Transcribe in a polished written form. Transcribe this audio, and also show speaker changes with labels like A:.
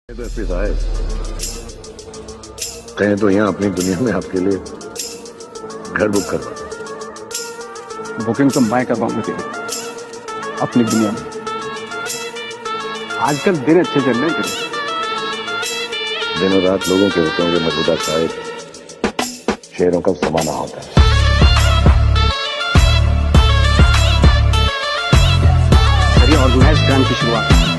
A: तो एसपी साहब कहें तो यहाँ अपनी दुनिया में आपके लिए घर बुक करवा।
B: बुकिंग तो मैं करवाऊंगा तेरी अपनी दुनिया में। आजकल दिन अच्छे चल रहे हैं तेरे।
A: दिनों रात लोगों के होते होंगे मधुदा साहब, शेरों का समाना होता है।
B: सर, ये ऑर्गेनाइज्ड क्राइम की शुरुआत